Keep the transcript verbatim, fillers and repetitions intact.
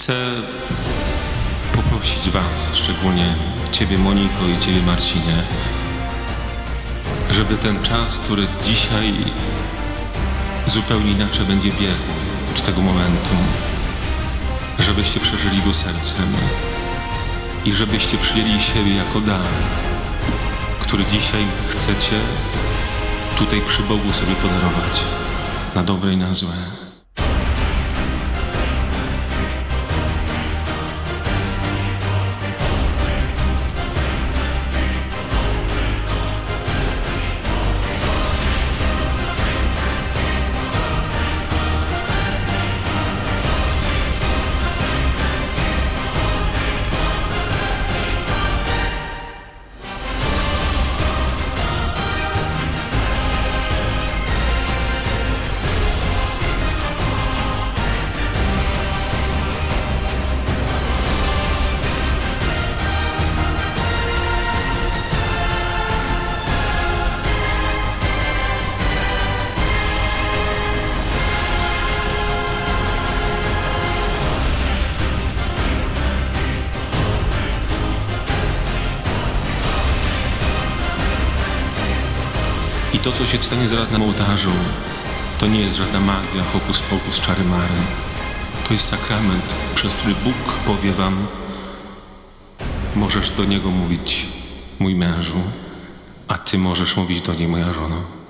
Chcę poprosić Was, szczególnie Ciebie, Moniko, i Ciebie, Marcinie, żeby ten czas, który dzisiaj zupełnie inaczej będzie biegł od tego momentu, żebyście przeżyli go sercem i żebyście przyjęli siebie jako dar, który dzisiaj chcecie tutaj przy Bogu sobie podarować, na dobre i na złe. I to, co się stanie zaraz na ołtarzu, to nie jest żadna magia, hokus pokus, czary mary. To jest sakrament, przez który Bóg powie wam: możesz do Niego mówić mój mężu, a ty możesz mówić do niej moja żono.